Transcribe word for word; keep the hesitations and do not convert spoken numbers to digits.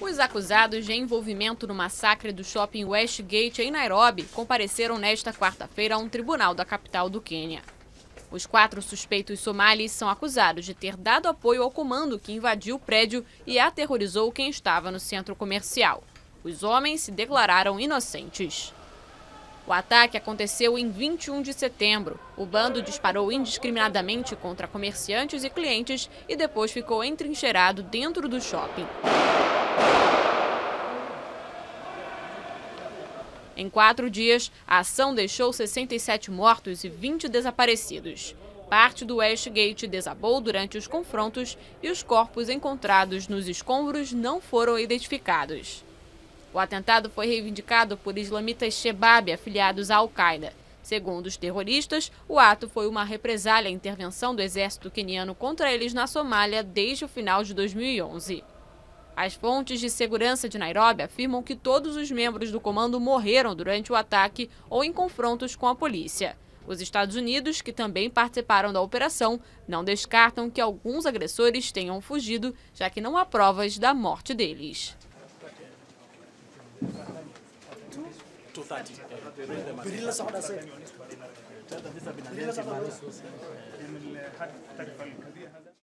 Os acusados de envolvimento no massacre do shopping Westgate em Nairobi compareceram nesta quarta-feira a um tribunal da capital do Quênia. Os quatro suspeitos somalis são acusados de ter dado apoio ao comando que invadiu o prédio e aterrorizou quem estava no centro comercial. Os homens se declararam inocentes. O ataque aconteceu em vinte e um de setembro. O bando disparou indiscriminadamente contra comerciantes e clientes e depois ficou entrincheirado dentro do shopping. Em quatro dias, a ação deixou sessenta e sete mortos e vinte desaparecidos. Parte do Westgate desabou durante os confrontos e os corpos encontrados nos escombros não foram identificados. O atentado foi reivindicado por islamitas Shebab afiliados à Al-Qaeda. Segundo os terroristas, o ato foi uma represália à intervenção do exército queniano contra eles na Somália desde o final de dois mil e onze. As fontes de segurança de Nairobi afirmam que todos os membros do comando morreram durante o ataque ou em confrontos com a polícia. Os Estados Unidos, que também participaram da operação, não descartam que alguns agressores tenham fugido, já que não há provas da morte deles. two thirty